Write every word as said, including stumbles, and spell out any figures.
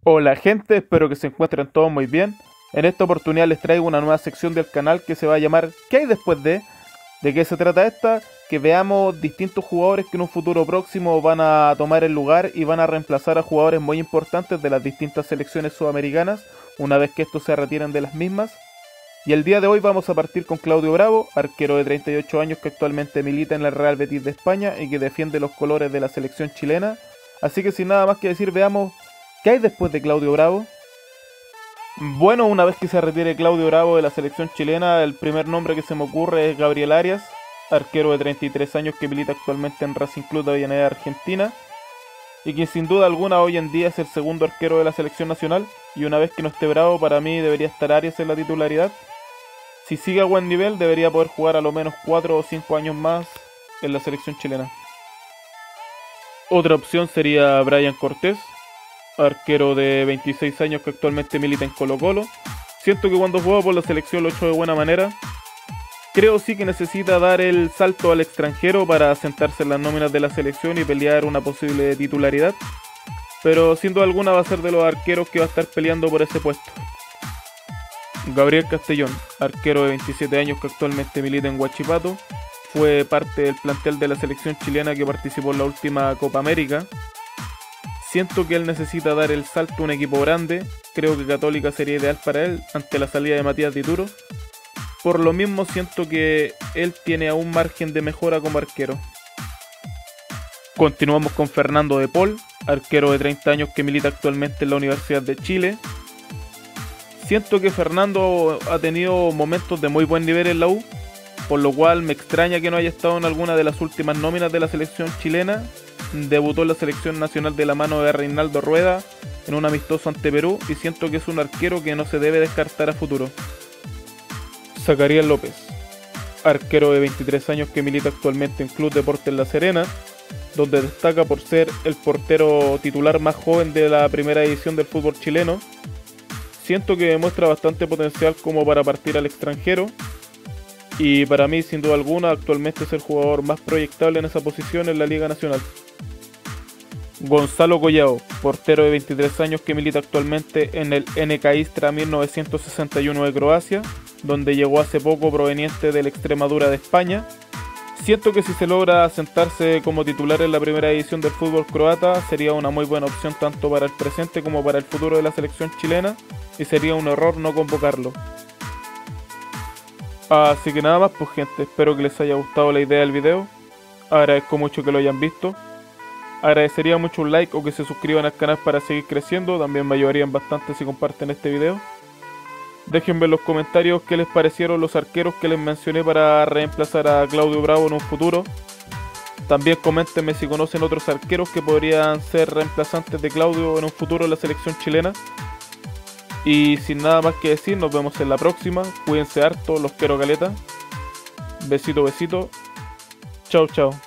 Hola gente, espero que se encuentren todos muy bien. En esta oportunidad les traigo una nueva sección del canal que se va a llamar ¿Qué hay después de? ¿De qué se trata esta? Que veamos distintos jugadores que en un futuro próximo van a tomar el lugar y van a reemplazar a jugadores muy importantes de las distintas selecciones sudamericanas una vez que estos se retiren de las mismas. Y el día de hoy vamos a partir con Claudio Bravo, arquero de treinta y ocho años que actualmente milita en el Real Betis de España y que defiende los colores de la selección chilena. Así que sin nada más que decir, veamos ¿qué hay después de Claudio Bravo? Bueno, una vez que se retire Claudio Bravo de la selección chilena, el primer nombre que se me ocurre es Gabriel Arias, arquero de treinta y tres años que milita actualmente en Racing Club de Avellaneda, Argentina, y quien sin duda alguna hoy en día es el segundo arquero de la selección nacional, y una vez que no esté Bravo, para mí debería estar Arias en la titularidad. Si sigue a buen nivel, debería poder jugar a lo menos cuatro o cinco años más en la selección chilena. Otra opción sería Brian Cortés, arquero de veintiséis años que actualmente milita en Colo-Colo. Siento que cuando juega por la selección lo ha hecho de buena manera. Creo sí que necesita dar el salto al extranjero para asentarse en las nóminas de la selección y pelear una posible titularidad, pero sin duda alguna va a ser de los arqueros que va a estar peleando por ese puesto. Gabriel Castellón, arquero de veintisiete años que actualmente milita en Huachipato, fue parte del plantel de la selección chilena que participó en la última Copa América. Siento que él necesita dar el salto a un equipo grande, creo que Católica sería ideal para él ante la salida de Matías Dituro. Por lo mismo siento que él tiene aún margen de mejora como arquero. Continuamos con Fernando de Paul, arquero de treinta años que milita actualmente en la Universidad de Chile. Siento que Fernando ha tenido momentos de muy buen nivel en la U, por lo cual me extraña que no haya estado en alguna de las últimas nóminas de la selección chilena. Debutó en la selección nacional de la mano de Reinaldo Rueda en un amistoso ante Perú y siento que es un arquero que no se debe descartar a futuro. Zacarías López, arquero de veintitrés años que milita actualmente en Club Deportes La Serena, donde destaca por ser el portero titular más joven de la primera edición del fútbol chileno. Siento que demuestra bastante potencial como para partir al extranjero y para mí sin duda alguna actualmente es el jugador más proyectable en esa posición en la Liga Nacional. Gonzalo Collao, portero de veintitrés años que milita actualmente en el N K Istra mil novecientos sesenta y uno de Croacia, donde llegó hace poco proveniente del Extremadura de España. Siento que si se logra asentarse como titular en la primera edición del fútbol croata, sería una muy buena opción tanto para el presente como para el futuro de la selección chilena, y sería un error no convocarlo. Así que nada más pues gente, espero que les haya gustado la idea del video, agradezco mucho que lo hayan visto. Agradecería mucho un like o que se suscriban al canal para seguir creciendo, también me ayudarían bastante si comparten este video. Déjenme en los comentarios qué les parecieron los arqueros que les mencioné para reemplazar a Claudio Bravo en un futuro. También coméntenme si conocen otros arqueros que podrían ser reemplazantes de Claudio en un futuro en la selección chilena. Y sin nada más que decir, nos vemos en la próxima, cuídense harto, los quiero caleta. Besito, besito, chao chao.